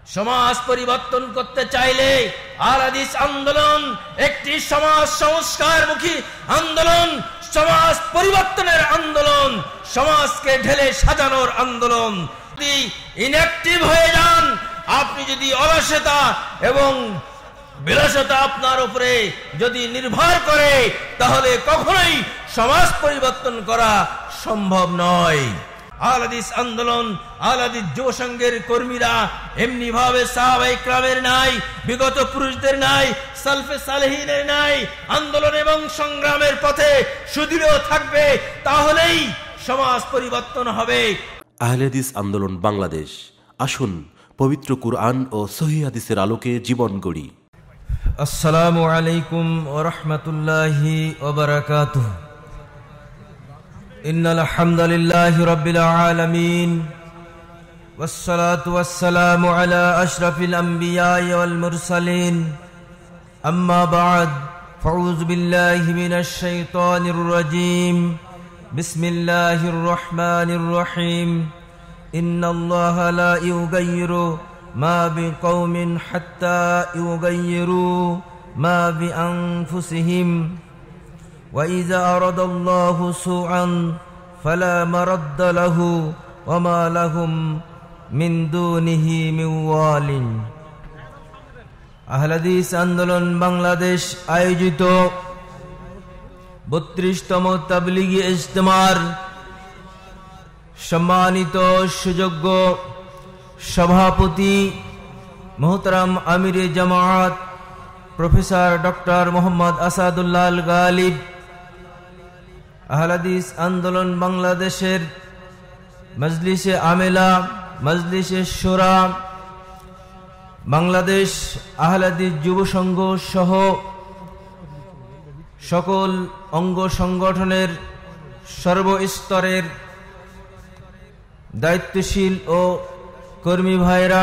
সমাজ পরিবর্তন করতে চাইলে আহলে হাদিস আন্দোলন একটি সমাজ সংস্কারমুখী আন্দোলন, সমাজ পরিবর্তনের আন্দোলন, সমাজকে ঢেলে সাজানোর আন্দোলন। যদি ইনঅ্যাক্টিভ হয়ে যান, আপনি যদি অলসতা এবং বিলাসিতা আপনার উপরে যদি নির্ভর করে, তাহলে কখনোই সমাজ পরিবর্তন করা সম্ভব নয়। আহলে হাদিস আন্দোলন, আহলে হাদিস যুব সংঘের কর্মীরা এমনি ভাবে সাহাবায়ে কেরামের নাই, বিগত পুরুষদের নাই, সালফে সালেহিনের নাই আন্দোলন এবং সংগ্রামের পথে সুদৃঢ় থাকবে, তাহলেই সমাজ পরিবর্তন হবে। আহলে হাদিস আন্দোলন বাংলাদেশ, আসুন পবিত্র কুরআন ও সহিহ হাদিসের আলোকে জীবন গড়ি। আসসালামু আলাইকুম ওয়া রাহমাতুল্লাহি ওয়া বারাকাতুহু। ইন্নাল হামদালিল্লাহি রাব্বিল আলামিন ওয়াসসালাতু ওয়াসসালামু আলা আশরাফিল আমবিয়াই ওয়াল মুরসালিন। আম্মা বা'দ, ফাউযু বিল্লাহি মিনাশ শাইতানির রাজীম। বিসমিল্লাহির রহমানির রহিম। ইন্নাল্লাহা লা ইউগাইয়িরু মা বিকওমিন হাত্তা ইউগাইয়িরু মা বিআনফুসিহিম। وَإِذَا أَرَادَ اللَّهُ سُوءًا فَلَا مَرَدَّ لَهُ وَمَا لَهُم مِّن دُونِهِ مِن وَالٍ। আহলে হাদিস আন্দোলন বাংলাদেশ আয়োজিত 32তম তাবলীগী ইজতেমার সম্মানিত সুযোগ্য সভাপতি মুহতারাম আমিরে জামায়াত প্রফেসর ডক্টর মোহাম্মদ আসাদুল্লাহ আল গালিব, আহলে হাদিস আন্দোলন বাংলাদেশের মজলিসে আমেলা, মজলিসে শুরা, বাংলাদেশ আহলে হাদিস যুব সংঘ সহ সকল অঙ্গ সংগঠনের সর্বস্তরের দায়িত্বশীল ও কর্মী ভাইরা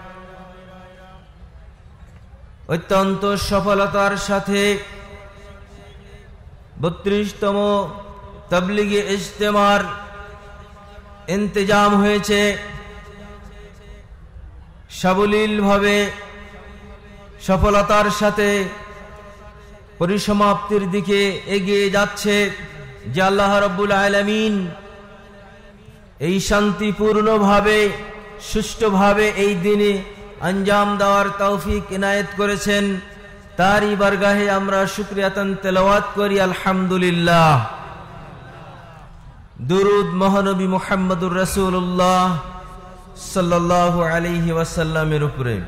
অত্যন্ত সফলতার সাথে 32তম তাবলীগী ইজতেমার ইন্তেজাম হয়েছে। সাবলীলভাবে সফলতার সাথে পরিসমাপ্তির দিকে এগিয়ে যাচ্ছে। যে আল্লাহ রাব্বুল আলামিন এই শান্তিপূর্ণভাবে সুষ্ঠুভাবে এই দিনে আঞ্জাম দেওয়ার তৌফিক ইনায়েত করেছেন, তারই বারগাহে আমরা শুকরিয়াতান তেলাওয়াত করি আলহামদুলিল্লাহ। দুরুদ মহানবী মুহাম্মদুর রাসূলুল্লাহ সাল্লাল্লাহু আলাইহি ওয়াসাল্লামের উপরে।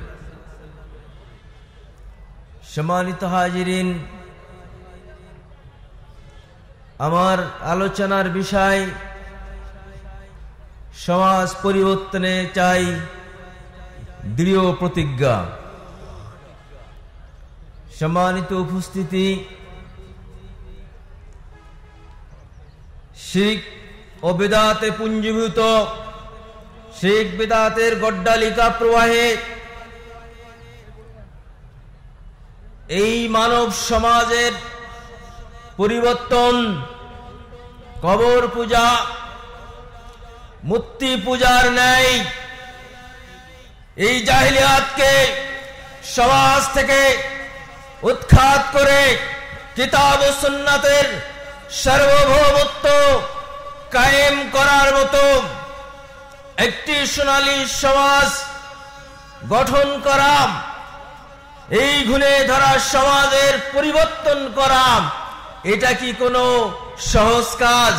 সম্মানিত হাজিরিন, আমার আলোচনার বিষয় সমাজ পরিবর্তনে চাই দৃঢ় প্রতিজ্ঞা। সম্মানিত উপস্থিতি, শিরক ও বিদআতে পুঞ্জীভূত শিরক বিদআতের গড্ডালিকা প্রবাহে এই মানব সমাজের পরিবর্তন, কবর পূজা, মূর্তি পূজার ন্যায় এই জাহিলিয়াতকে সমাজ থেকে উৎখাত করে কিতাব ও সুন্নাতের সার্বভৌমত্ব কায়েম করার মতো একটি সোনালী সমাজ গঠন করা, এই ঘুণে ধরা সমাজের পরিবর্তন করা, এটা কি কোনো সহজ কাজ?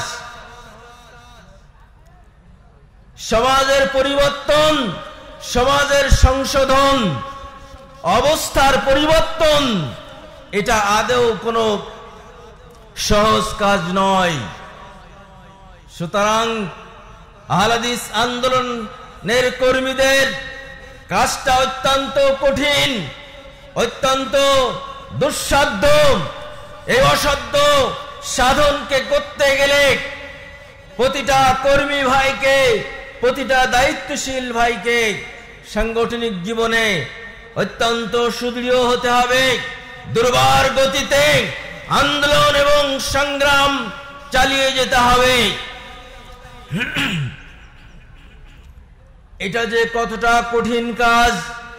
সমাজের পরিবর্তন, সমাজের সংশোধন, অবস্থার পরিবর্তন, এটা আদৌ কোনো সহজ কাজ নয়। সুতরাং আহলে হাদিস আন্দোলনের কর্মীদের কাজটা অত্যন্ত কঠিন, অত্যন্ত দুঃসাধ্য। এই অসাধ্য সাধনকে করতে গেলে প্রতিটা কর্মী ভাইকে, প্রতিটা দায়িত্বশীল ভাইকে সাংগঠনিক জীবনে অত্যন্ত সুদৃঢ় হতে হবে। দুর্বার গতিতে আন্দোলন এবং সংগ্রাম চালিয়ে যেতে হবে। এটা যে কতটা কঠিন কাজ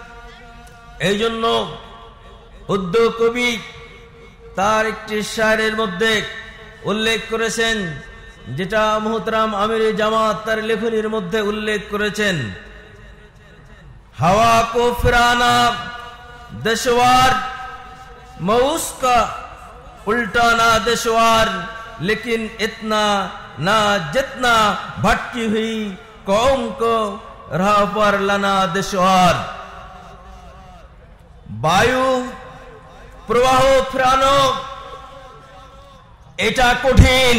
এই জন্য উর্দু কবি তার একটি শায়রের মধ্যে উল্লেখ করেছেন, যেটা মুহতারাম আমির জামাত তার লেখনীর মধ্যে উল্লেখ করেছেন, हवा को फिराना दुश्वार मऊस का उल्टाना दुश्वार लेकिन इतना ना जितना भटकी हुई कौम को राह पर लाना दुश्वार। वायु प्रवाह फिरानो এটা কঠিন,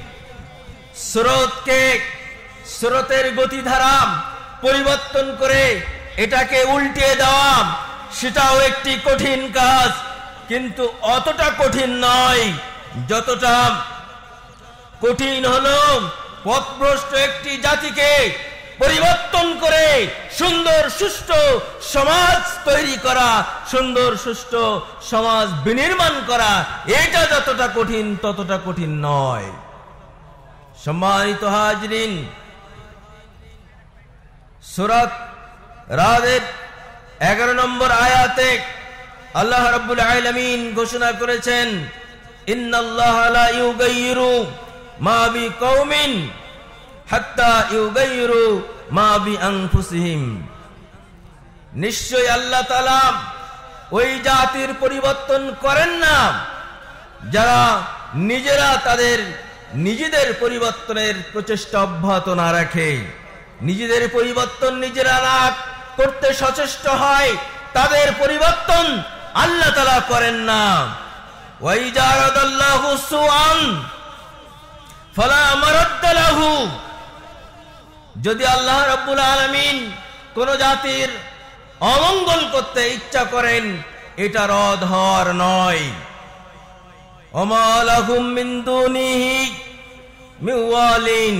স্রোতের গতিধারা পরিবর্তন করে এটাকে উল্টিয়ে দেওয়া সেটাও একটি কঠিন কাজ, কিন্তু অতটা কঠিন নয় যতটা কঠিন হলো পথভ্রষ্ট একটি জাতিকে পরিবর্তন করে সুন্দর সুষ্ঠু সমাজ তৈরি করা, সুন্দর সুষ্ঠু সমাজ বিনির্মাণ করা। এটা যতটা কঠিন ততটা কঠিন নয়। সম্মানিত হাজরিন, সূরা রাদের 11 নম্বর আয়াতে আল্লাহ রাব্বুল আলামিন ঘোষণা করেছেন, ইন্নাল্লাহা লা ইউগাইয়িরু মা বিকওমিন হাত্তা ইউগাইয়িরু মা বিআনফুসিহিম। নিশ্চয় আল্লাহ তাআলা ওই জাতির পরিবর্তন করেন না যারা নিজেরা তাদের নিজেদের পরিবর্তনের প্রচেষ্টা অব্যাহত না রাখে, নিজেদের পরিবর্তন নিজেরা না করতে সচেষ্ট হয়, তাদের পরিবর্তন আল্লাহ তাআলা করেন না। ওয়াইজা আরাদাল্লাহু সুআন ফালা মারাদ্দা লাহু। যদি আল্লাহ রাব্বুল আলামিন কোন জাতির অমঙ্গল করতে ইচ্ছা করেন, এটা রদ হওয়ার নয়। ওমা লাহুম মিন দুনিহি মিওয়ালিন।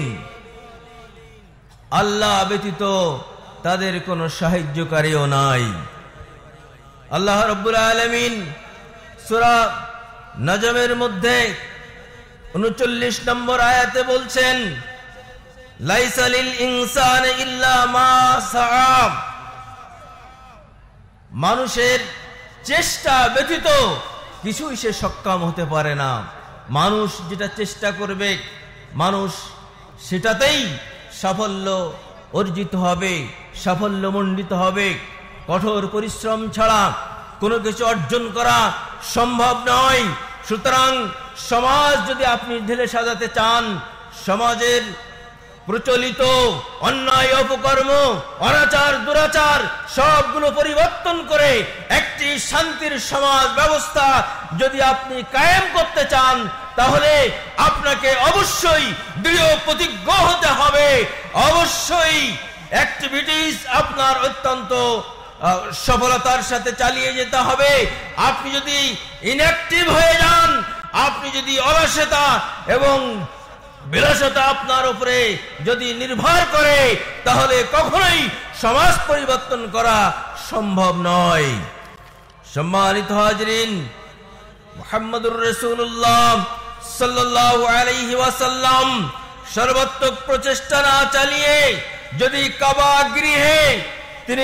আল্লাহ ব্যতীত তাদের কোনো সাহায্যকারীও নাই। আল্লাহ রাব্বুল আলামিন সূরা নজমের মধ্যে 39 নম্বর আয়াতে বলছেন, লাইসা লিল ইনসানি ইল্লা মা সাআ। মানুষের চেষ্টা ব্যতীত কিছুই সে সক্ষম হতে পারে না। মানুষ যেটা চেষ্টা করবে, মানুষ সেটাতেই সাফল্য অর্জিত হবে, সাফল্য মণ্ডিত হবে। কঠোর পরিশ্রম ছাড়া কোনো কিছু অর্জন করা সম্ভব নয়। সুতরাং সমাজ যদি আপনি ঢেলে সাজাতে চান, সমাজের প্রচলিত অন্যায় অপকর্ম অনাচার দুরাচার সবগুলো পরিবর্তন করে একটি শান্তির সমাজ ব্যবস্থা যদি আপনি কায়েম করতে চান, তাহলে আপনাকে অবশ্যই দৃঢ় প্রতিজ্ঞ হতে হবে। অবশ্যই অ্যাক্টিভিটিস আপনার অত্যন্ত সফলতার সাথে চালিয়ে যেতে হবে। আপনি যদি ইনঅ্যাক্টিভ হয়ে যান, আপনি যদি অলসতা এবং বিলাসিতা আপনার উপরে যদি নির্ভর করে, তাহলে কখনোই সমাজ পরিবর্তন করা সম্ভব নয়। সম্মানিত হাজরিন, মুহাম্মদুর রাসূলুল্লাহ সাল্লাল্লাহু আলাইহি ওয়াসাল্লাম সর্বাত্মক প্রচেষ্টা না চালিয়ে যদি কাবা গৃহে তিনি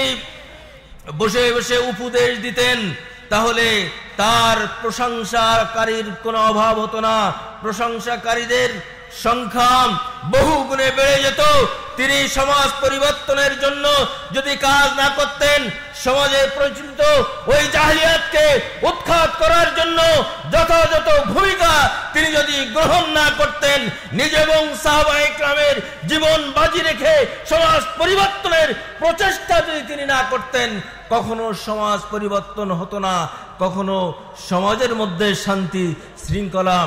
বসে বসে উপদেশ দিতেন, তাহলে তার প্রশংসাকারীর কোনো অভাব হতো না। প্রশংসাকারীদের সংখ্যা বহু গুণে বেড়ে যেত। তিনি সমাজ পরিবর্তনের জন্য যদি কাজ না করতেন, সমাজের প্রচলিত ওই জাহিলিয়াতকে উৎখাত করার জন্য যথাযথ ভূমিকা তিনি যদি গ্রহণ না করতেন, নিজে এবং সাহাবায়ে কেরামের জীবন বাজি রেখে সমাজ পরিবর্তনের প্রচেষ্টা যদি তিনি না করতেন, কখনো সমাজ পরিবর্তন হতো না, কখনো সমাজের মধ্যে শান্তি শৃঙ্খলা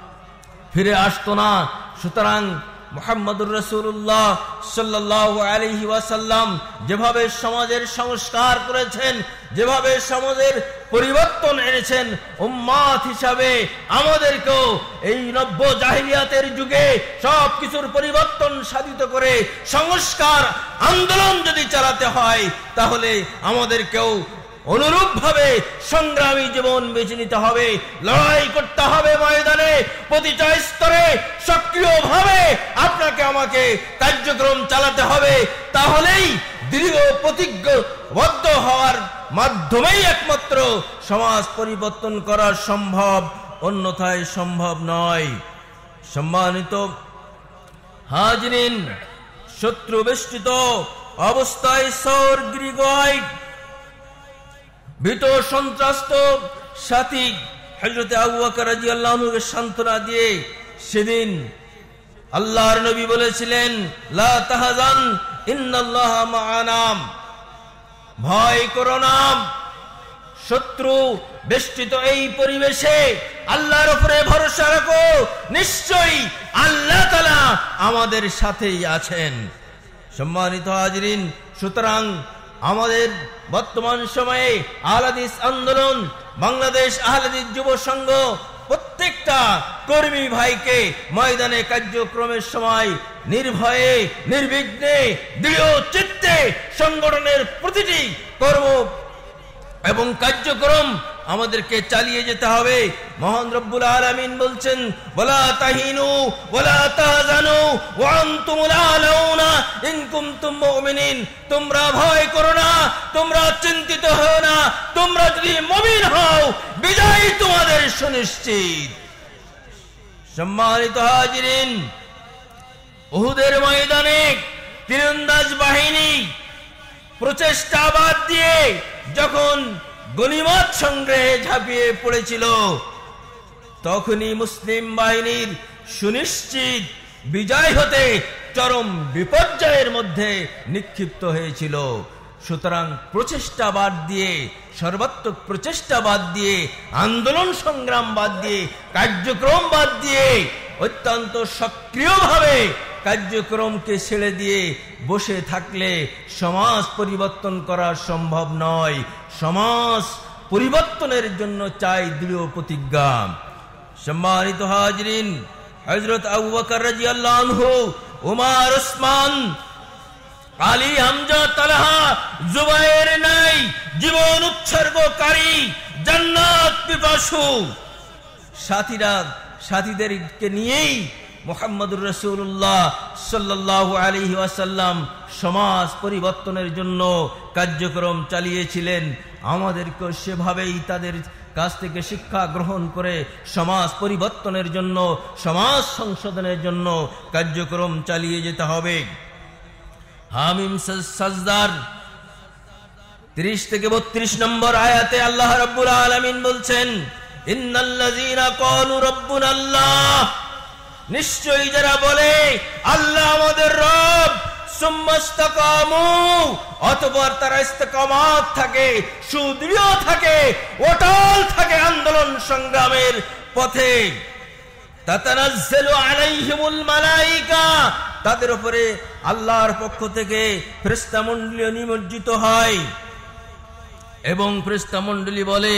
ফিরে আসতো না। সুতরাং মুহাম্মদুর রাসূলুল্লাহ সাল্লাল্লাহু আলাইহি ওয়াসাল্লাম যেভাবে সমাজের সংস্কার করেছেন, যেভাবে সমাজের পরিবর্তন এনেছেন, উম্মাত হিসাবে আমাদেরকেও এই নব্য জাহিলিয়াতের যুগে সব কিছুর পরিবর্তন সাধিত করে সংস্কার আন্দোলন যদি চালাতে হয়, তাহলে আমাদেরকেও অনুরূপভাবে সংগ্রামী জীবন বেছে নিতে হবে, লড়াই করতে হবে ময়দানে, প্রতিটা স্তরে সক্রিয়ভাবে আপনাকে আমাকে কার্যক্রম চালাতে হবে। তাহলেই দৃঢ় প্রতিজ্ঞবদ্ধ হওয়ার মাধ্যমেই একমাত্র সমাজ পরিবর্তন করা সম্ভব, অন্যথায় সম্ভব নয়। সম্মানিত হাজিরিন, শত্রু বেষ্টিত অবস্থায় সৌর গৃহয় ভীত সন্ত্রস্ত সাথী হযরত আবু বকর রাদিয়াল্লাহু আনহুকে সান্ত্বনা দিয়ে সেদিন আল্লাহর নবী বলেছিলেন, লা তাহজান ইন্নাল্লাহা মা'ানা, ভয় করো না। শত্রু বেষ্টিত এই পরিবেশে আল্লাহর উপরে ভরসা রাখো, নিশ্চয়ই আল্লাহ তাআলা আমাদের সাথেই আছেন। সম্মানিত হাজিরিন, সুতরাং আমাদের বর্তমান সময়ে আহলে হাদিস আন্দোলন, বাংলাদেশ আহলে হাদিস যুব সংঘ প্রত্যেকটা কর্মী ভাইকে ময়দানে কার্যক্রমের সময় নির্ভয়ে নির্বিঘ্নে দৃঢ় চিত্তে সংগঠনের প্রতিটি কর্ম এবং কার্যক্রম আমাদেরকে চালিয়ে যেতে হবে। মহান রব্বুল আলামিন বলছেন, ওয়ালা তাহিনু ওয়ালা তাহজানু ওয়া আনতুমুল আলাউনা ইন কুনতুম মুমিনিন, তোমরা ভয় করো না, তোমরা চিন্তিত হও না, তোমরা যদি মুমিন হও বিজয় তোমাদের সুনিশ্চিত। সম্মানিত হাজিরিন, উহুদের ময়দানে তীরন্দাজ বাহিনী প্রচেষ্টা বাদ দিয়ে যখন গনিমত সংগ্রহে ঝাঁপিয়ে পড়েছিল, তখনই মুসলিম বাহিনীর সুনিশ্চিত বিজয় হতে চরম বিপর্যয়ের মধ্যে নিক্ষিপ্ত হয়েছিল। সুতরাং প্রচেষ্টা বাদ দিয়ে, সর্বাত্মক প্রচেষ্টা বাদ দিয়ে, আন্দোলন সংগ্রাম বাদ দিয়ে, কার্যক্রম বাদ দিয়ে অত্যন্ত সক্রিয়ভাবে কার্যক্রমকে ছেড়ে দিয়ে বসে থাকলে সমাজ পরিবর্তন করা সম্ভব নয়। সমাজ পরিবর্তনের জন্য চাই দৃঢ় প্রতিজ্ঞা। সম্মানিত হাজিরিন, হযরত আবু বকর রাদিয়াল্লাহু আনহু, উমর, ওসমান, আলী, হামজা, তালহা, জুবায়ের নাই জীবন উৎসর্গকারী জান্নাত পিপাসু সাথীদেরকে নিয়েই মুহাম্মদুর রাসূলুল্লাহ সাল্লাল্লাহু আলাইহি ওয়াসাল্লাম সমাজ পরিবর্তনের জন্য কার্যক্রম চালিয়েছিলেন। আমাদেরকে সেভাবেই তাদের কাছ থেকে শিক্ষা গ্রহণ করে সমাজ পরিবর্তনের জন্য, সমাজ সংশোধনের জন্য কার্যক্রম চালিয়ে যেতে হবে। হামিম সাজদার 30 থেকে 32 নম্বর আয়াতে আল্লাহ রাব্বুল আলামিন বলছেন, ইন্নাল্লাযীনা ক্বালু রাব্বুনাল্লাহ, নিশ্চয়ই যারা বলে আল্লাহ আমাদের রব, সুম্মাস্তাকামু, অতঃপর তারা ইস্তেকামাত থাকে, সুদৃঢ় থাকে, অটল থাকে আন্দোলন সংগ্রামের পথে। তাতানাজ্জালু আলাইহিমুল মালাইকা, তাদের উপরে আল্লাহর পক্ষ থেকে ফেরেশতা মণ্ডলী নিমজ্জিত হয় এবং ফেরেশতা মণ্ডলী বলে,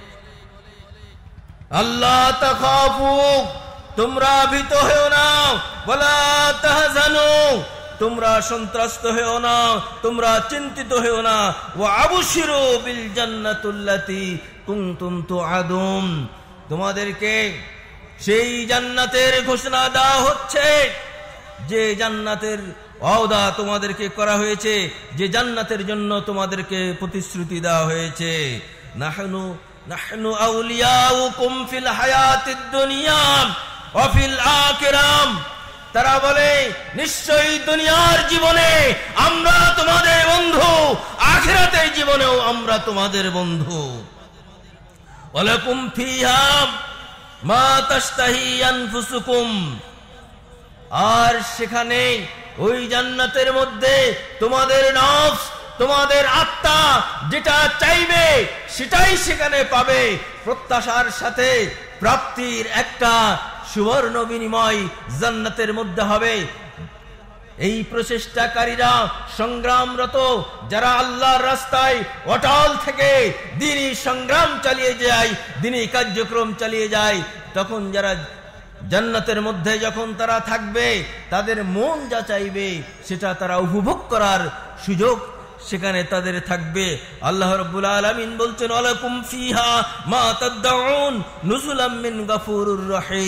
আল্লাহ তাখাফু, তোমরা ভীত হও না, ওয়ালা তাহজানু, তোমরা সন্ত্রস্ত হও না, তোমরা চিন্তিত হও না, ওয়া আবশিরু বিল জান্নাতুল্লাতী কুনতুম তুআদুন, তোমাদেরকে সেই জান্নাতের ঘোষণা দেওয়া হচ্ছে যে জান্নাতের ওয়াদা তোমাদেরকে করা হয়েছে, যে জান্নাতের জন্য তোমাদেরকে প্রতিশ্রুতি দেওয়া হয়েছে। নাহনু আউলিয়াউকুম ফিল হায়াতিদ দুনিয়া ওয়া ফিল আখিরাহ, তারা বলে নিশ্চয়ই দুনিয়ার জীবনে আমরা তোমাদের বন্ধু, আখিরাতের জীবনেও আমরা তোমাদের বন্ধু। ওয়ালাকুম ফিহা মা তাশতাহি আনফুসুকুম, আর সেখানে ওই জান্নাতের মধ্যে তোমাদের নফস, তোমাদের আত্মা যেটা চাইবে সেটাই সেখানে পাবে। প্রত্যাশার সাথে প্রাপ্তির একটা সুবর্ণ বিনিময় জান্নাতের মধ্যে হবে। এই প্রচেষ্টাকারীরা, সংগ্রামরত যারা আল্লাহর রাস্তায় অটল থেকে দ্বীনি সংগ্রাম চালিয়ে যায়, দ্বীনি কার্যক্রম চালিয়ে যায়, তখন যারা জান্নাতের মধ্যে যখন তারা থাকবে, তাদের মন যা চাইবে সেটা তারা উপভোগ করার সুযোগ সেখানে তাদের থাকবে। আল্লাহ রাব্বুল আলামিন বলছেন, ওয়ালাকুম ফিহা মা তাদউন নুজুলাম মিন গাফুরুর রহিম,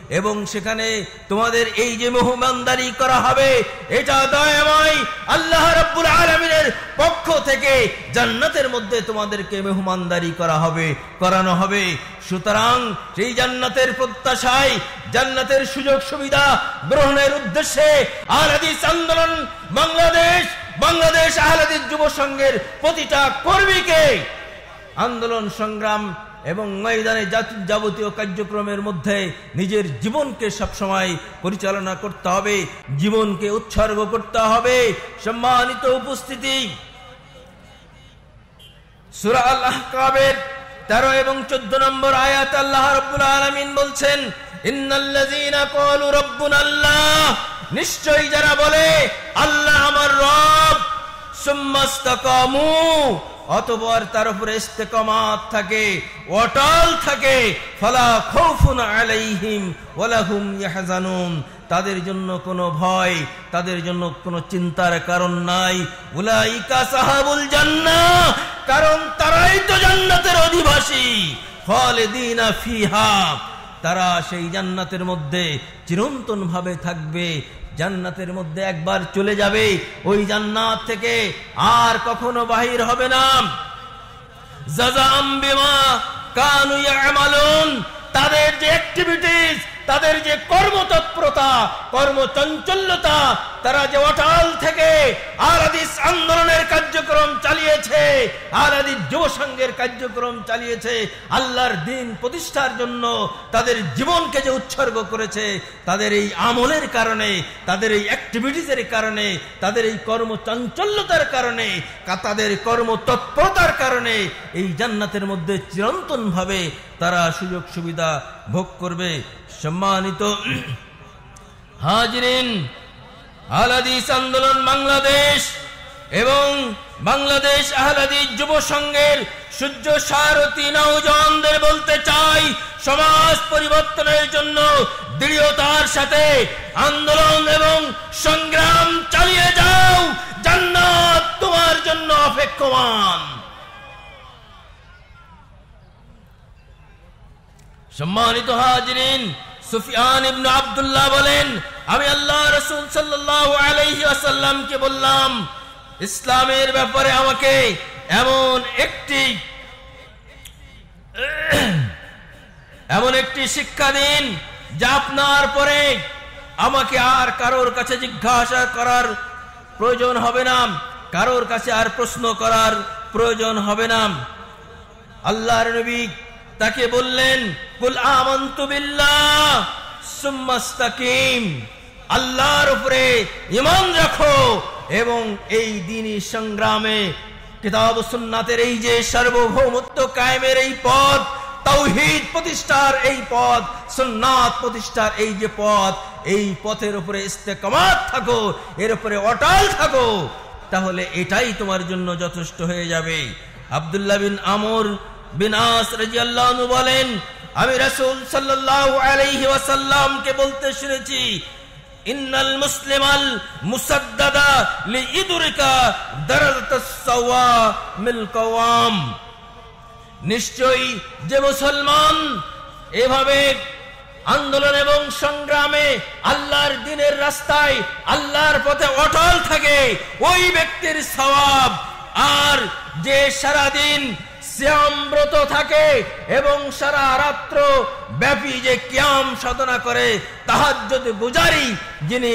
এবং সেখানে তোমাদের এই যে মেহমানদারি করা হবে এটা দয়াময় আল্লাহ রাব্বুল আলামিনের পক্ষ থেকে জান্নাতের মধ্যে তোমাদেরকে মেহমানদারি করানো হবে। সুতরাং সেই জান্নাতের প্রত্যাশায়, জান্নাতের সুযোগ সুবিধা গ্রহণের উদ্দেশ্যে আহলে হাদিস আন্দোলন বাংলাদেশ আহলে হাদিস যুব সংঘের প্রতিটা কর্মীকে আন্দোলন সংগ্রাম এবং ময়দানে যাবতীয় কার্যক্রমের মধ্যে নিজের জীবনকে সবসময় পরিচালনা করতে হবে, জীবনকে উৎসর্গ করতে হবে। সম্মানিত উপস্থিতি, সূরা আল আহকাবের 13 এবং 14 নম্বর আয়াত আল্লাহ রাব্বুল আলামিন বলছেন, ইন্নাল্লাযীনা ক্বালু রাব্বুনাল্লাহ, নিশ্চয়ই যারা বলে আল্লাহ আমার রব, সুম্মাস্তাকামু, অতঃপর তার উপরে ইস্তেকামাত থাকে, অটল থাকে, ফালা খাউফুন আলাইহিম ওয়ালা হুম ইয়াহজানুন, তাদের জন্য কোনো ভয়, তাদের জন্য কোনো চিন্তার কারণ নাই। উলাইকা সাহাবুল জান্নাহ, কারণ তারাই তো জান্নাতের অধিবাসী। খালিদিনা ফিহা, তারা সেই জান্নাতের মধ্যে চিরন্তন ভাবে থাকবে। জান্নাতের মধ্যে একবার চলে যাবে, ওই জান্নাত থেকে আর কখনো বাহির হবে না। জাযাআম বিমা কানু ইয়ামালুন, তাদের যে অ্যাক্টিভিটিস, তাদের যে কর্মতৎপরতা, কর্মচঞ্চলতা, তারা যে অটল থেকে আহলে হাদিস আন্দোলনের কার্যক্রম চালিয়েছে, আহলে হাদিস যুব সংঘের কার্যক্রম চালিয়েছে, আল্লাহর দ্বীন প্রতিষ্ঠার জন্য তাদের জীবনকে যে উৎসর্গ করেছে, তাদের এই আমলের কারণে, তাদের এই অ্যাক্টিভিটিসের কারণে, তাদের এই কর্মচঞ্চলতার কারণে, তাদের কর্মতৎপরতার কারণে এই জান্নাতের মধ্যে চিরন্তন ভাবে তারা সুযোগ সুবিধা ভোগ করবে। সম্মানিত হাজিরিন, আহলে হাদিস আন্দোলন বাংলাদেশ এবং বাংলাদেশ আহলে হাদিস যুব সংঘের সূর্য সারথী নওজওয়ানদের বলতে চাই, সমাজ পরিবর্তনের জন্য দৃঢ়তার সাথে আন্দোলন এবং সংগ্রাম চালিয়ে যাও, জান্নাত তোমার জন্য অপেক্ষমান। সম্মানিত হাজিরিন, সুফিয়ান ইবনে আব্দুল্লাহ বলেন, আমি আল্লাহ রাসূল সাল্লাল্লাহু আলাইহি ওয়াসাল্লামকে বললাম, ইসলামের ব্যাপারে আমাকে এমন একটি শিক্ষা দিন যা আপনার পরে আমাকে আর কারোর কাছে জিজ্ঞাসা করার প্রয়োজন হবে না, কারোর কাছে আর প্রশ্ন করার প্রয়োজন হবে না। আল্লাহর নবী তাকে বললেন, কুল আমানতু বিল্লাহ সুম্মাস্তাকিম, আল্লাহর উপরে ঈমান রাখো এবং এই দ্বীনি সংগ্রামে কিতাব ও সুন্নাতের এই যে সার্বভৌমত্ব কায়েমের এই পথ, তাওহীদ প্রতিষ্ঠার এই পথ, সুন্নাত প্রতিষ্ঠার এই যে পথ, এই পথের উপরে ইস্তেকামাত থাকো, এর উপরে অটল থাকো, তাহলে এটাই তোমার জন্য যথেষ্ট হয়ে যাবে। আব্দুল্লাহ বিন আমর বিন আস রাদিয়াল্লাহু আনহু বলেন, আমি রাসূল সাল্লাল্লাহু আলাইহি ওয়াসাল্লামকে বলতে শুনেছি, ইন্নাল মুসলিমাল মুসাদ্দাদা লিইদরিকা দারাজাতাস সাওয়া মিল কওয়াম, নিশ্চয়ই যে মুসলমান এভাবে আন্দোলন এবং সংগ্রামে আল্লাহর দ্বীনের রাস্তায় আল্লাহর পথে অটল থাকে, ওই ব্যক্তির সওয়াব, আর যে সারাদিন সিয়াম ব্রত থাকে এবং সারা রাত্র ব্যাপী যে কিয়াম সাধনা করে, তাহাজ্জুদ গুজারি, যিনি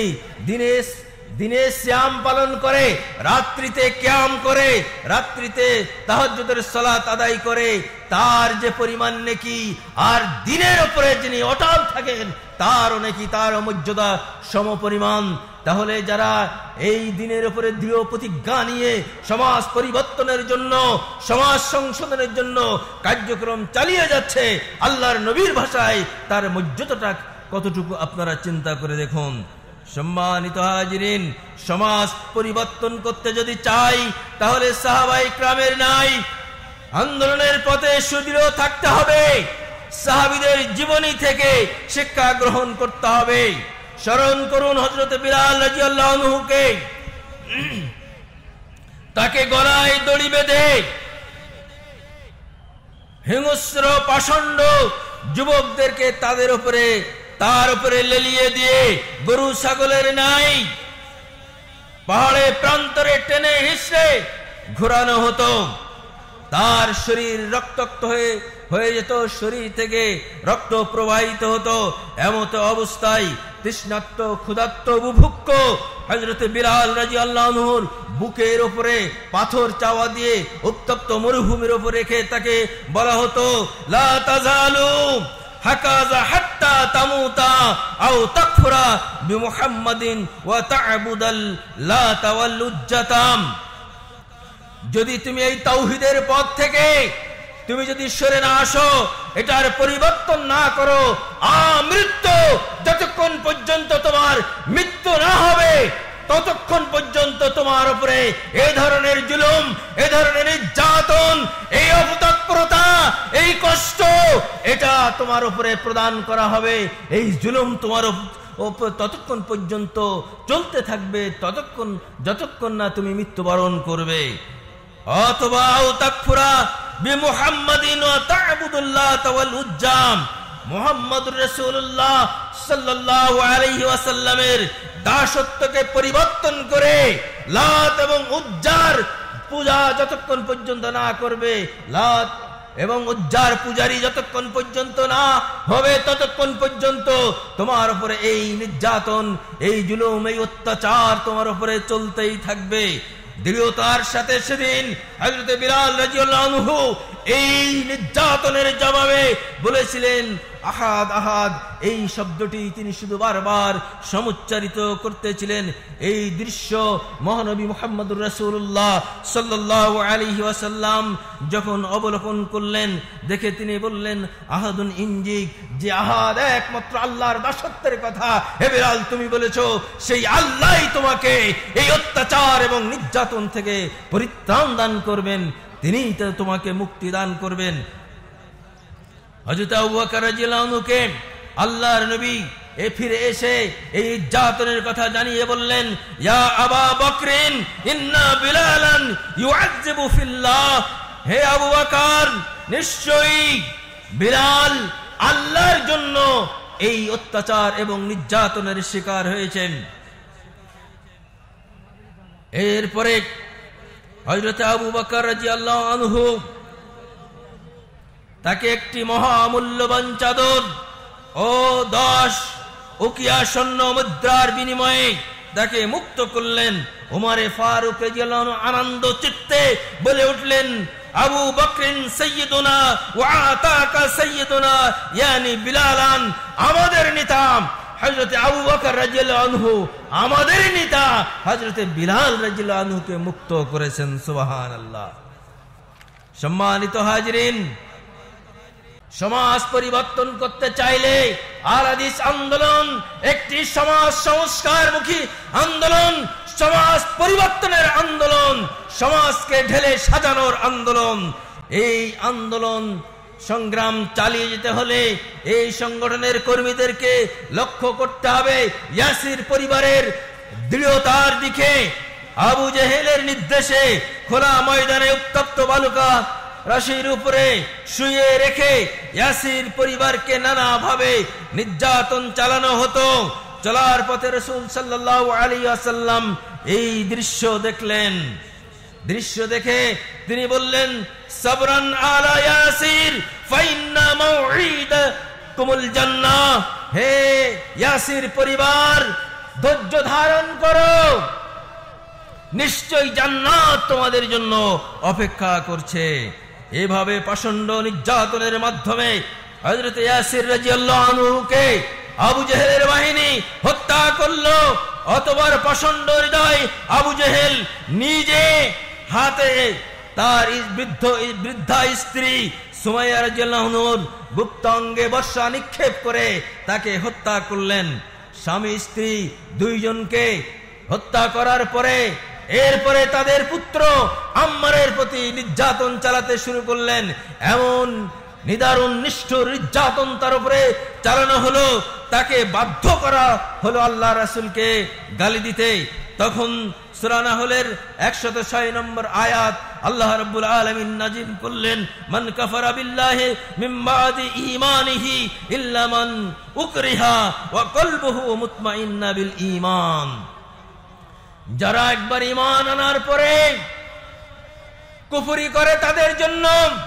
দিনে সিয়াম পালন করে, রাত্রিতে কিয়াম করে, রাত্রিতে তাহাজ্জুদের সালাত আদায় করে, তার যে পরিমাণ নেকি, আর দিনের উপরে যিনি অটল থাকেন তারও নেকি, তার মর্যাদা সমপরিমাণ। তাহলে যারা এই দিনের উপরে দৃঢ় প্রতিজ্ঞা নিয়ে সমাজ পরিবর্তনের জন্য, সমাজ সংশোধনের জন্য কার্যক্রম চালিয়ে যাচ্ছে, আল্লাহর নবীর ভাষায় তার মর্যাদাটা কতটুকু আপনারা চিন্তা করে দেখুন। সম্মানিত হাজিরিন, সমাজ পরিবর্তন করতে যদি চাই তাহলে সাহাবায়ে কিরামের নাই আন্দোলনের পথে সুদৃঢ় থাকতে হবে, সাহাবীদের জীবনী থেকে শিক্ষা গ্রহণ করতে হবে। স্মরণ করুন হযরত বিলাল রাদিয়াল্লাহু আনহুকে, তাকে গলায় দড়ি বেঁধে হিংস্র পাষণ্ড যুবকদেরকে তার উপরে লেলিয়ে দিয়ে গরু ছাগলের নাই পাহাড়ে প্রান্তরে টেনে হিসড়ে ঘোরানো হতো। তার শরীর রক্তাক্ত হয়ে যেত, শরীর থেকে রক্ত প্রবাহিত হতো। এমত অবস্থায় তৃষ্ণার্ত ক্ষুধার্ত বুভুক্ষ হযরত বিলাল রাদিয়াল্লাহু আনহুর বুকের উপরে পাথর চাওয়া দিয়ে উত্তপ্ত মরুভূমির উপর রেখে তাকে বলা হতো, লা তাজালু হাকাযা হাত্তা তামুতা আও তাকফুরা বিমুহাম্মাদিন ওয়া তা'বুদাল লাতা ওয়াল উজ্জাতাম। যদি তুমি এই তাওহীদের পথ থেকে তুমি যদি সরে না আসো, এটার পরিবর্তন না করো, আমৃত্যু যতক্ষণ পর্যন্ত তোমার মৃত্যু না হবে ততক্ষণ পর্যন্ত তোমার উপরে এই ধরনের জুলুম, এই ধরনের নির্যাতন, এই অপতৎপরতা, এই কষ্ট এটা তোমার উপরে প্রদান করা হবে। এই জুলুম তোমার ততক্ষণ পর্যন্ত চলতে থাকবে, যতক্ষণ না তুমি মৃত্যুবরণ করবে। অথবা তাকফুরা বিমুহাম্মাদিন ওয়া তা'বুদুল্লাহ ওয়াল উজ্জাম, মুহাম্মদুর রাসূলুল্লাহ সাল্লাল্লাহু আলাইহি ওয়াসাল্লামের দাসত্বকে পরিবর্তন করে লাত এবং উজ্জার পূজা যতক্ষণ পর্যন্ত না করবে, লাত এবং উজ্জার পূজারী যতক্ষণ পর্যন্ত না হবে ততক্ষণ পর্যন্ত তোমার উপরে এই নির্যাতন, এই জুলুম, এই অত্যাচার তোমার উপরে চলতেই থাকবে। দৃঢ়তার সাথে সেদিন হযরত বিলাল রাদিয়াল্লাহু আনহু এই নির্যাতনের জবাবে বলেছিলেন আহাদ আহাদ। এই শব্দটি তিনি শুধু বারবার সমুচ্চারিত করতেছিলেন। এই দৃশ্য মহানবী মুহাম্মদুর রাসূলুল্লাহ সাল্লাল্লাহু আলাইহি ওয়াসাল্লাম যখন অবলোকন করলেন, দেখে তিনি বললেন, আহাদুন ইনজিক, যে আহাদ একমাত্র আল্লাহর দাসত্বের কথা হে বিলাল তুমি বলেছো, সেই আল্লাহই তোমাকে এই অত্যাচার এবং নির্যাতন থেকে পরিত্রাণ দান করবেন, তিনিই তোমাকে মুক্তি দান করবেন। হযরত আবু বকর রাদিয়াল্লাহু আনহুকে আল্লাহর নবী ফিরে এসে এই নির্যাতনের কথা জানিয়ে বললেন, ইয়া আবা বকরিন ইন্না বিলালান ইউআযযিবু ফিল্লাহ, হে আবু বকর নিশ্চয়ই বিলাল আল্লাহর জন্য এই অত্যাচার এবং নির্যাতনের শিকার হয়েছেন। এরপরে হযরত আবু বকর রাদিয়াল্লাহু আনহু তাকে একটি মহামূল্যবান চাদর ও 10 উকিয়া স্বর্ণ মুদ্রার বিনিময়ে তাকে মুক্ত করলেন। উমরে ফারুক রাদিয়াল্লাহু আনহু আনন্দ চিত্তে বলে উঠলেন, আবু বকরিন সাইয়্যিদুনা ওয়া আতাকা সাইয়্যিদুনা ইয়ানি বিলালান, আমাদের নেতা হযরত আবু বকর রাদিয়াল্লাহু আনহু আমাদের নেতা হযরত বিলাল রাদিয়াল্লাহু আনহুকে মুক্ত করেছেন। সুবহানাল্লাহ। সম্মানিত হাজিরিন, সমাজ পরিবর্তন করতে চাইলে আল হাদিস আন্দোলন একটি সমাজ সংস্কারমুখী আন্দোলন, সমাজ পরিবর্তনের আন্দোলন, সমাজকে ঢেলে সাজানোর আন্দোলন। এই আন্দোলন সংগ্রাম চালিয়ে যেতে হলে এই সংগঠনের কর্মীদেরকে লক্ষ্য করতে হবে ইয়াসির পরিবারের দৃঢ়তার দিকে। আবু জেহেলের নির্দেশে খোলা ময়দানে উত্তপ্ত বালুকা রাশির উপরে শুয়ে রেখে ইয়াসির পরিবারকে নানাভাবে নির্যাতন চালানো হতো। চলার পথে রাসূল সাল্লাল্লাহু আলাইহি ওয়াসাল্লাম এই দৃশ্য দেখলেন। দৃশ্য দেখে তিনি বললেন, সাবরান আলা ইয়াসির ফাইন্না মাউঈদাকুমুল জান্নাহ, হে ইয়াসির পরিবার ধৈর্য ধারণ করো, নিশ্চয়ই জান্নাত তোমাদের জন্য অপেক্ষা করছে। এভাবে প্রচন্ড নির্যাতনের মাধ্যমে হযরত ইয়াসির রাদিয়াল্লাহু আনহুকে আবু জেহেলের বাহিনী হত্যা করলো। অতবার প্রচন্ড হৃদয় আবু জেহেল নিজে হাতে তার বৃদ্ধা স্ত্রী সুমাইয়া রাদিয়াল্লাহু আনহার গুপ্ত অঙ্গে বর্ষা নিক্ষেপ করে তাকে হত্যা করলেন। স্বামী স্ত্রী দুইজনকে হত্যা করার পরে এরপরে তাদের পুত্র আম্মারের প্রতি নির্যাতন চালাতে শুরু করলেন। এমন নিদারুণ নিষ্ঠুর নির্যাতন তার উপরে চালানো হলো, তাকে বাধ্য করা হলো আল্লাহ রাসূলকে গালি দিতে। তখন সূরা নাহলের 106 নম্বর আয়াত আল্লাহ রাব্বুল আলামিন নাজিল করলেন, মান কাফারা বিল্লাহি মিন বাদি ঈমানিহি ইল্লা মান উকরিহা ওয়া কলবুহু মুতমাইন্না বিল ঈমান। যারা একবার ঈমান আনার পরে কুফরি করে তাদের জন্য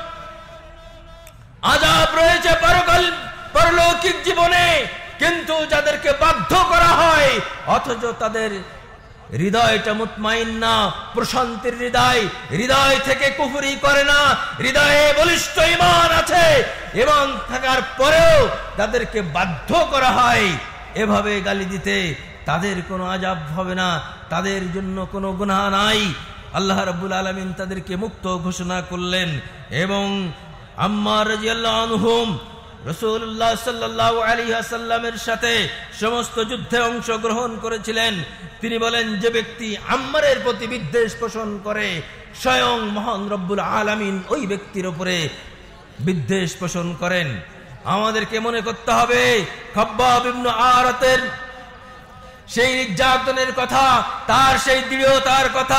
আযাব রয়েছে পরলৌকিক জীবনে, কিন্তু যাদেরকে বাধ্য করা হয় অথচ তাদের হৃদয়টা মুতমাইন্না, প্রশান্তির হৃদয় থেকে কুফরি করে না, হৃদয়ে বলিষ্ঠ ঈমান আছে, এবং থাকার পরেও তাদেরকে বাধ্য করা হয় এভাবে গালি দিতে, তাদের কোনো আযাব হবে না, তাদের জন্য কোনো গুনাহ নাই। আল্লাহ রাব্বুল আলামিন তাদেরকে মুক্ত ঘোষণা করলেন। এবং আম্মার রাদিয়াল্লাহু আনহু রাসূলুল্লাহ সাল্লাল্লাহু আলাইহি ওয়াসাল্লামের সাথে সমস্ত যুদ্ধে অংশগ্রহণ করেছিলেন। তিনি বলেন, যে ব্যক্তি আম্মারের প্রতি বিদ্বেষ পোষণ করে স্বয়ং মহান রব্বুল আলামিন ওই ব্যক্তির উপরে বিদ্বেষ পোষণ করেন। আমাদেরকে মনে করতে হবে খাব্বাব ইবনে আরাতের সেই নির্যাতনের কথা, তার সেই দৃঢ়তার কথা।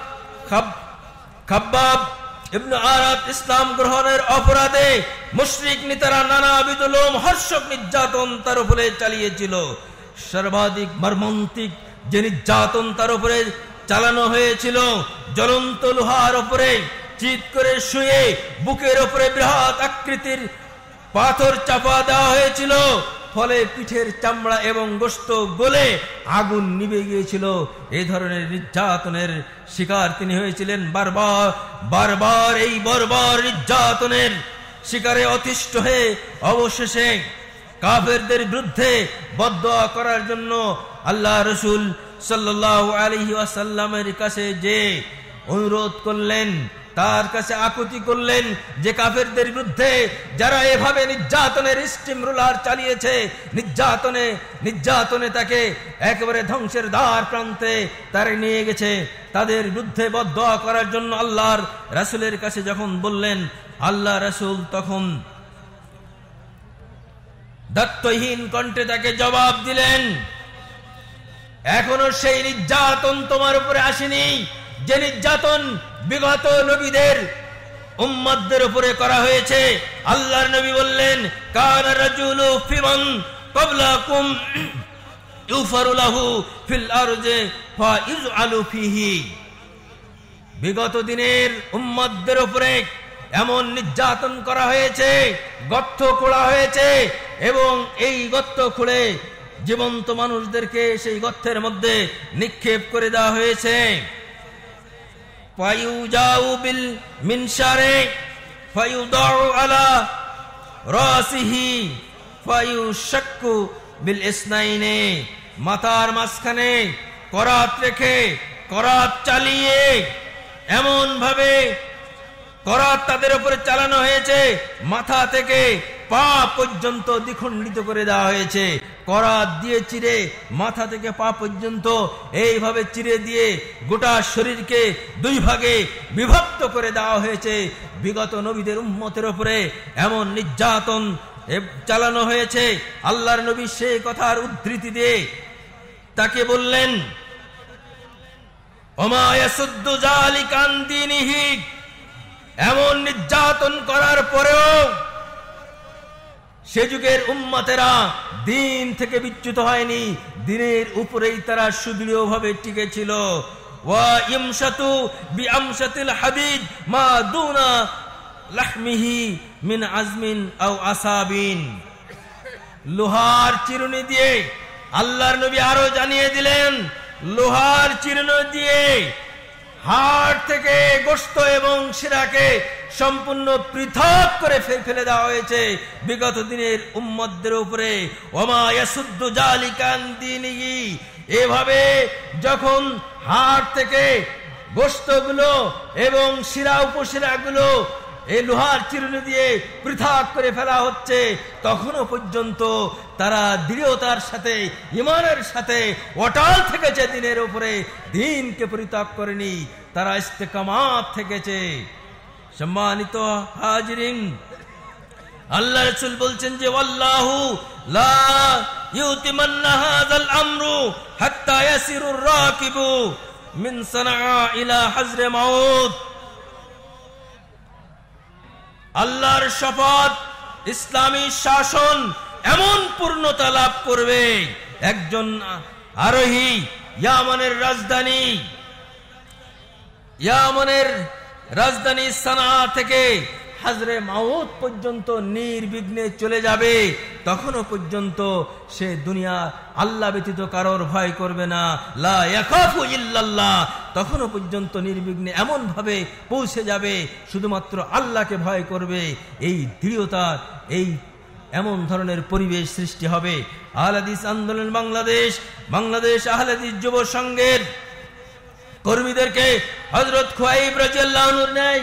খাব্বাব ইবনে আরাত ইসলাম গ্রহণের অপরাধে মুশরিক নেতারা নানাবিধ লোমহর্ষক নির্যাতন তার উপরে চালিয়েছিল। সর্বাধিক মর্মান্তিক যে নির্যাতন তার উপরে চালানো হয়েছিল, জ্বলন্ত লোহার উপরে চিৎ করে শুয়ে বুকের উপরে বৃহৎ আকৃতির পাথর চাপা দেওয়া হয়েছিল, ফলে পিঠের চামড়া এবং গোশত গলে আগুন নিভে গিয়েছিল। এই ধরনের নির্যাতনের শিকার তিনি হয়েছিলেন। বারবার এই বর্বর নির্যাতনের শিকারে অতিষ্ঠ হয়ে অবশেষে কাফেরদের বিরুদ্ধে বদদোয়া করার জন্য আল্লাহ রাসূল সাল্লাল্লাহু আলাইহি ওয়াসাল্লামের কাছে যে অনুরোধ করলেন, তার কাছে আকুতি করলেন যে কাফেরদের বিরুদ্ধে যারা এভাবে নির্যাতনের স্টিম রোলার চালিয়েছে, নির্যাতনে তাকে একেবারে ধ্বংসের দ্বার প্রান্তে তারে নিয়ে গেছে, তাদের বিরুদ্ধে বদদোয়া করার জন্য আল্লাহর রাসূলের কাছে যখন বললেন, আল্লাহ রাসূল তখন দায়িত্বহীন কণ্ঠে তাকে জবাব দিলেন, এখনো সেই নির্যাতন তোমার উপরে আসেনি যে নির্যাতন বিগত নবীদের উম্মতদের উপরে করা হয়েছে। আল্লাহর নবী বললেন, কানা রাজুলু ফিমান ক্বাবলাকুম ইউফারু লাহু ফিল আরজি ফাইজআলু ফিহি। বিগত দিনের উম্মতদের উপরে এমন নির্যাতন করা হয়েছে, গর্ত খোঁড়া হয়েছে, এবং এই গর্ত খুঁড়ে জীবন্ত মানুষদেরকে সেই গর্তের মধ্যে নিক্ষেপ করে দেওয়া হয়েছে। ফায়ুজাউ বিল মিনশারে ফায়ুদাউ আলা রাসিহি ফায়ুশাক্কু বিল ইসনাইনে। মাথার মাঝখানে করাত রেখে, করাত চালিয়ে এমন ভাবে করাত তাদের উপরে চালানো হয়েছে, মাথা থেকে পা পর্যন্ত দ্বিখণ্ডিত করে দেওয়া হয়েছে। করাত দিয়ে চিরে মাথা থেকে পা পর্যন্ত এইভাবে চিরে দিয়ে গোটা শরীরকে দুই ভাগে বিভক্ত করে দেওয়া হয়েছে। বিগত নবীদের উম্মতের উপরে এমন নির্যাতন চালানো হয়েছে। আল্লাহর নবী সেই কথার উদ্ধৃতি দিয়ে তাকে বললেন, ওমা ইয়াসুদ্দু যালিকা আন দীনিহি। এমন নির্যাতন করার পরেও সে যুগের উম্মতেরা দিন থেকে বিচ্যুত হয়নি, দিনের উপরেই তারা সুদৃঢ়ভাবে টিকে ছিল। ওয়া ইমশাতু বিআমশাতিল হাদিদ মা দুনা লাহমিহি মিন আজমিন আও আসাবিন। লোহার চিরুনি দিয়ে আল্লাহর নবী আরো জানিয়ে দিলেন, লোহার চিরুনি দিয়ে হাড় থেকে গোশত এবং শিরাকে সম্পূর্ণ পৃথক করে ফেলে দেওয়া হয়েছে বিগত দিনের উম্মতদের উপরে। ওমা ইয়াসুদ্দু যালিকা আন দীনিহি। এভাবে যখন হাড় থেকে গোশতগুলো এবং শিরা উপশিরাগুলো এই লোহার চিরুনি দিয়ে পৃথক করে ফেলা হচ্ছে, তখনও পর্যন্ত তারা দৃঢ়তার সাথে, ঈমানের সাথে অটল থেকেছে দিনের উপরে, দিনকে পরিত্যাগ করেনি, তারা ইস্তেকামাত থেকেছে। সম্মানিত হাজিরিন, আল্লাহ রাসূল বলছেন যে ওয়াল্লাহু লা ইউতিমান্না হাযাল আমরু হাত্তা ইয়াসিরুর রাকিবু মিন সানআ ইলা হাজরে মাউত। আল্লাহর শপথ, ইসলামী শাসন এমন পূর্ণতা লাভ করবে, একজন আরোহী ইয়ামানের রাজধানী সানা থেকে হাজরে মাউত পর্যন্ত নির্বিঘ্নে চলে যাবে। তখনও পর্যন্ত সে দুনিয়া আল্লাহ ব্যতীত কারোর ভয় করবে না, লা ইয়াখাফু ইল্লাল্লাহ। তখনও পর্যন্ত নির্বিঘ্নে এমন ভাবে পৌঁছে যাবে, শুধুমাত্র আল্লাহকে ভয় করবে। এই দৃঢ়তা, এই এমন ধরনের পরিবেশ সৃষ্টি হবে। আহলে হাদিস আন্দোলন বাংলাদেশ আহলে হাদিস যুব সংঘের কর্মীদেরকে হযরত খুয়াইব রাদিয়াল্লাহু আনহুর ন্যায়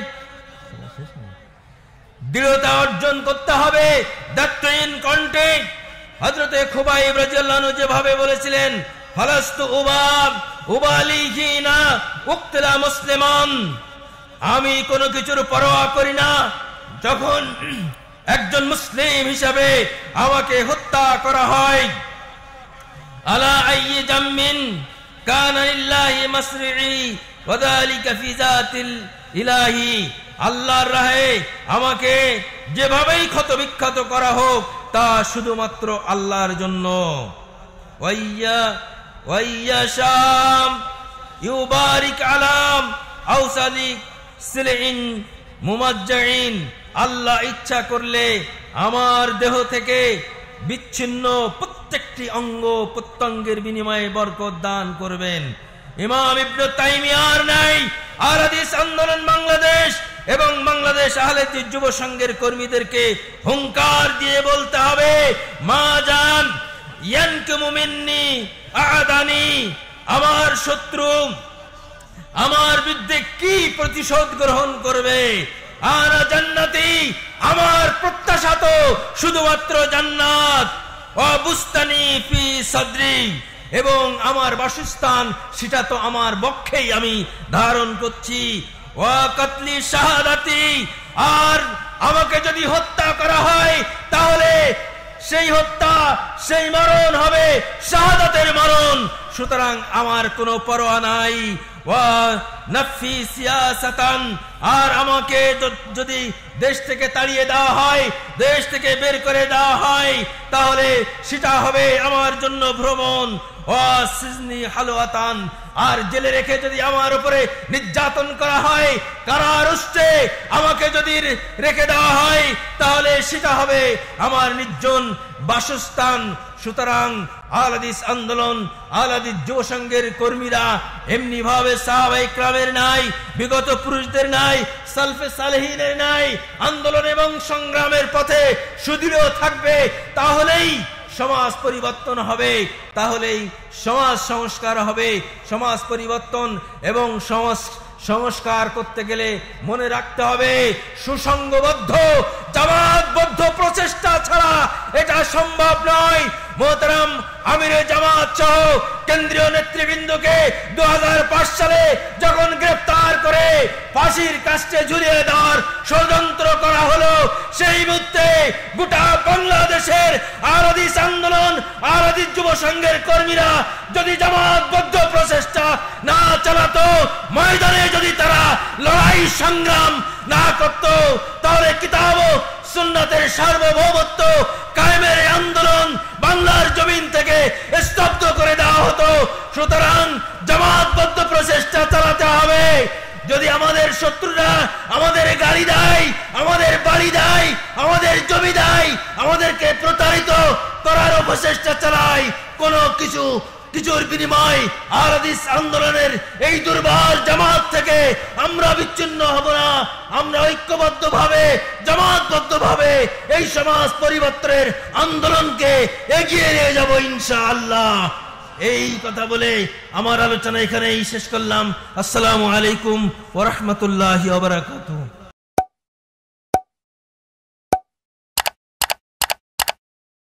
দৃঢ়তা অর্জন করতে হবে। দাত্তইন কণ্ঠে হযরতে খুবাইব রাদিয়াল্লাহু আনহু যেভাবে বলেছিলেন, ফালাস্তু উবালি হিনা উক্তলা মুসলিমান, আমি কোনো কিছুর পরোয়া করি না যখন একজন মুসলিম হিসাবে আমাকে হত্যা করা হয়। আলা আইয়ি জাম্মিন কানা লিল্লাহি মাসরি'i ওয়া যালিকা ফি যাতিল ইলাহি, আল্লাহর রাহে আমাকে যেভাবেই ক্ষতবিক্ষত করা হোক তা শুধুমাত্র আল্লাহর জন্য। ওয়াইয়া শাম ইউবারিক আলাম আওসাদি সিলইন মুমাজ্জাইন, আল্লাহ ইচ্ছা করলে আমার দেহ থেকে বিচ্ছিন্ন প্রত্যেকটি অঙ্গ প্রত্যঙ্গের বিনিময়ে বরকত দান করবেন। ইমাম ইবনে তাইমিয়ার নাই আহলে হাদিস আন্দোলন বাংলাদেশ এবং বাংলাদেশ আহলে হাদিস যুব সংঘের কর্মীদেরকে হুঙ্কার দিয়ে বলতে হবে, মা জান ইয়ানকুমু মিন্নি আদানি, আমার শত্রু আমার বিরুদ্ধে কি প্রতিশোধ গ্রহণ করবে। আনা জান্নাতি, আমার প্রত্যাশা তো শুধুমাত্র জান্নাত। ওয়া বুস্তানি ফি সাদরি, এবং আমার বাসস্থান সেটা তো আমার বক্ষেই আমি ধারণ করছি। ওয়া কাতলি শাহাদাতি, আর আমাকে যদি হত্যা করা হয় তাহলে সেই হত্যা, সেই মরণ হবে শাহাদাতের মরণ। সুতরাং আমার কোনো পরোয়া নাই। ওয়া নাফি সিয়াসাতান, আর আমাকে যদি দেশ থেকে তাড়িয়ে দেওয়া হয়, দেশ থেকে বের করে দেওয়া হয়, তাহলে সেটা হবে আমার জন্য ভ্রমণ। ওয়া সিজনি হালওয়াতান, আর জেলে রেখে যদি আমার উপরে নির্যাতন করা হয়, কারারুষ্টে আমাকে যদি রেখে দেওয়া হয়, তাহলে সেটা হবে আমার নির্জন বাসস্থান। সুতরাং আহলে হাদিস আন্দোলন, আহলে হাদিস যুব সংঘের কর্মীরা এমনি ভাবে সাহাবায়ে কেরামের নাই, বিগত পুরুষদের নাই, সালফে সালেহিনের নাই আন্দোলন এবং সংগ্রামের পথে সুদৃঢ় থাকবে। তাহলেই সমাজ পরিবর্তন হবে, তাহলেই সমাজ সংস্কার হবে। সমাজ পরিবর্তন এবং সমাজ সংস্কার করতে গেলে মনে রাখতে হবে, সুসংঘবদ্ধ জামাতবদ্ধ প্রচেষ্টা ছাড়া এটা সম্ভব নয়। মোহতারাম আমিরে জামাত সহ কেন্দ্রীয় নেতৃবৃন্দকে 2005 সালে যখন গ্রেফতার করে ফাঁসির কাস্টে ঝুলিয়ে দেওয়ার ষড়যন্ত্র করা হলো, সেই মুহূর্তে গোটা বাংলাদেশের আহলে হাদিস আন্দোলন, আহলে হাদিস যুব সংঘের কর্মীরা যদি জামাতবদ্ধ প্রচেষ্টা না চালাতো, ময়দানে যদি তারা লড়াই সংগ্রাম না করত, তাহলে কিতাব ও সুন্নাতের সার্বভৌমত্ব কায়েমের আন্দোলন বাংলার জমিন থেকে স্তব্ধ করে দেওয়া হতো। সুতরাং জামাতবদ্ধ প্রচেষ্টা চালাতে হবে। যদি আমাদের শত্রুরা আমাদের গাড়ি দেয়, আমাদের বাড়ি দেয়, আমাদের জমি দেয়, আমাদেরকে প্রতারিত করার প্রচেষ্টা চালায়, কোনো কিছুর বিনিময় আহলে হাদিস আন্দোলনের এই দুর্বার জামাত থেকে আমরা বিচ্ছিন্ন হব না। আমরা ঐক্যবদ্ধভাবে, জামাতবদ্ধভাবে এই সমাজ পরিবর্তনের আন্দোলনকে এগিয়ে নিয়ে যাব ইনশাআল্লাহ। এই কথা বলে আমার আলোচনা এখানেই শেষ করলাম। আসসালামু আলাইকুম ওয়া রাহমাতুল্লাহি ওয়া বারাকাতুহু।